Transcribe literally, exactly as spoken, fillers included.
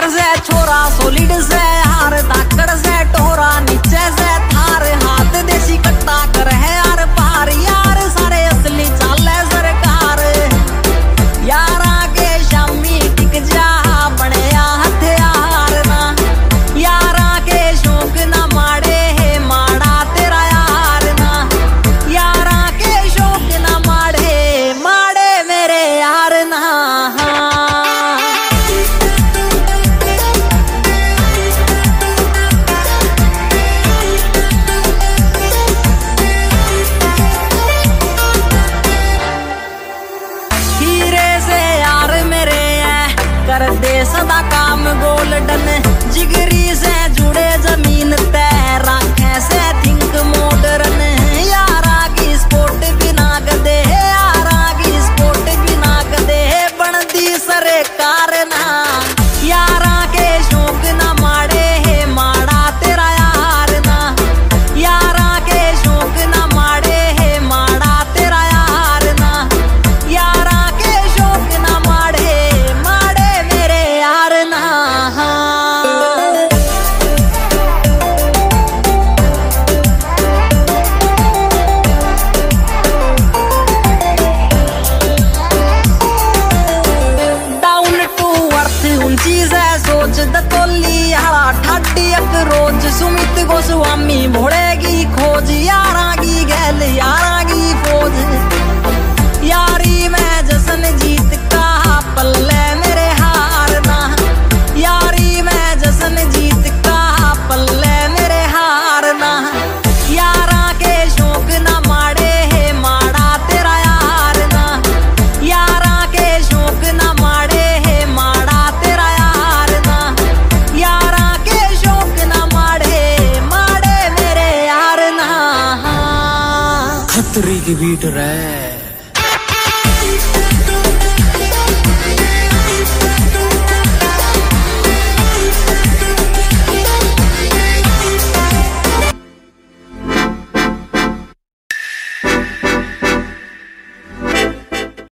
से छोरा सोलिड से हार धाकड़ से टोरा नीचे से थार हाथ देसी कट्टा कर है यार पार यार सारे असली चाले सरकार यारा के शामी टिक जा बने हथियार ना यारा के शौक ना माड़े है माड़ा तेरा यार ना यारा के शौक ना माड़े माड़े मेरे यार ना कर दे सदा काम गोल्डन जिगरी से जुड़े जमीन तय राखे से थिंक मॉडर्न यारा की स्पोर्ट बिना गदे यारा की स्पोर्ट बिना गदे बनती सरकार ना यारा के शौक ना माड़े है माड़ा तेरा यार ना यारा के शौक ना माड़े है माड़ा तेरा यार ना यारा के शौक ना माड़े रोज सुमित गोस्वामी भोड़ेगी खोज यारा की गैल यारा की फौज यारी में जसन जीत का पल्ले मेरे हारना यारी में जसन जीत का पल्ले मेरे हारना यारा के शौक ना माड़े है माड़ा तेरा यार ना यारा के शौक ना माड़े है माड़ा तेरा यार ना यारा के शौक ना माड़े माड़े मेरे यार ना खतरे की बीट रहे